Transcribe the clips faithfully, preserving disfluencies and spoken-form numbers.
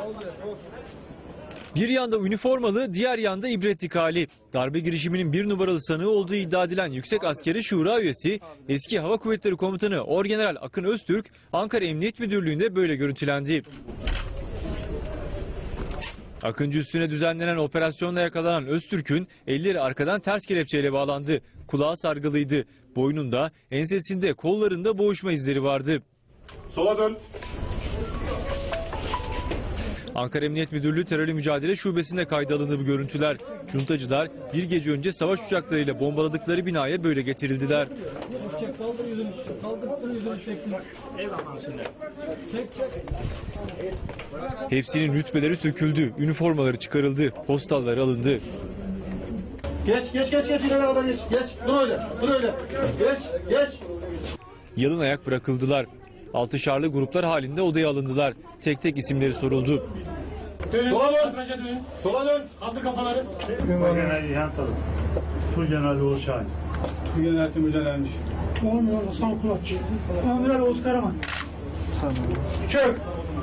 Bir yanda üniformalı, diğer yanda ibretlik hali. Darbe girişiminin bir numaralı sanığı olduğu iddia edilen Yüksek Askeri Şura üyesi, eski Hava Kuvvetleri Komutanı Orgeneral Akın Öztürk, Ankara Emniyet Müdürlüğü'nde böyle görüntülendi. Akıncı üstüne düzenlenen operasyonla yakalanan Öztürk'ün elleri arkadan ters kelepçeyle bağlandı. Kulağı sargılıydı. Boynunda, ensesinde, kollarında boğuşma izleri vardı. Sola dön. Ankara Emniyet Müdürlüğü Terörle Mücadele Şubesi'nde kayda alındı bu görüntüler. Cuntacılar bir gece önce savaş uçaklarıyla bombaladıkları binaya böyle getirildiler. Hepsinin rütbeleri söküldü, üniformaları çıkarıldı, postalları alındı. Geç geç geç geç ileri aradan geç. Geç. Dur öyle. Dur öyle. Geç geç. Yalın ayak bırakıldılar. Altışarlı gruplar halinde odaya alındılar. Tek tek isimleri soruldu. Sola dön. Sola dön. Kaldır kafaları. Orgeneral İlhan Talı. Tuğgeneral Oğuz Şahin. Tuğgeneral Temürden Ermiş. Tuğgeneral Hasan Kulaç. Amiral Oğuz Karaman. Çök.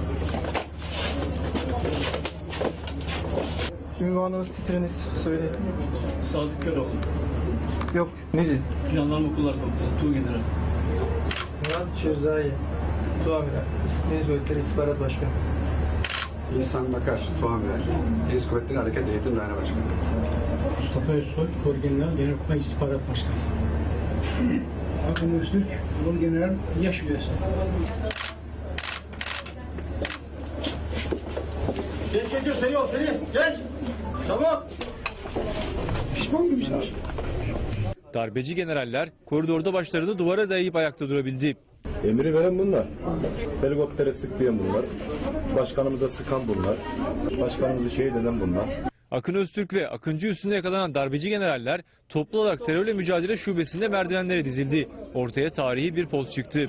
Ünvanınız, titriniz söyleyin. Sadık Köroğlu. Yok, neci? Jandarma Okulları Komutanı. Tuğgeneral. Murat Şirzai. Tuamiral. Deniz Kuvvetleri İstihbarat Başkanı. İhsan Bakar, Tuamiral. Deniz Kuvvetleri Hareket Eğitim Daire Başkanı. Mustafa Özsoy, Orgeneral Genelkurmay İstihbarat Başkanı. Akın Öztürk, Orgeneral Yaş Üyesi. Geç geç geç. Seri ol seri. Geç. Çabuk. Pişman mıymışlar? Darbeci generaller koridorda başlarını duvara dayayıp ayakta durabildi. Emri veren bunlar. Helikoptere sıklayan bunlar. Başkanımıza sıkan bunlar. Başkanımızı şehit eden bunlar. Akın Öztürk ve Akıncı üstünde yakalanan darbeci generaller toplu olarak Terörle Mücadele Şubesi'nde merdivenlere dizildi. Ortaya tarihi bir poz çıktı.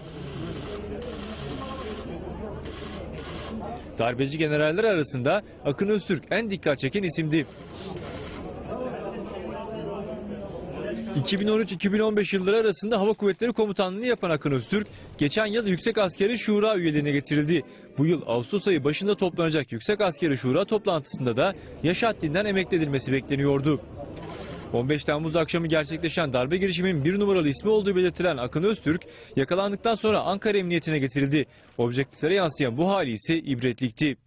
Darbeci generaller arasında Akın Öztürk en dikkat çeken isimdi. iki bin on üç iki bin on beş yılları arasında Hava Kuvvetleri Komutanlığı'nı yapan Akın Öztürk, geçen yıl Yüksek Askeri Şura üyeliğine getirildi. Bu yıl Ağustos ayı başında toplanacak Yüksek Askeri Şura toplantısında da yaş haddinden emekli edilmesi bekleniyordu. on beş Temmuz akşamı gerçekleşen darbe girişiminin bir numaralı ismi olduğu belirtilen Akın Öztürk, yakalandıktan sonra Ankara Emniyetine getirildi. Objektiflere yansıyan bu hali ise ibretlikti.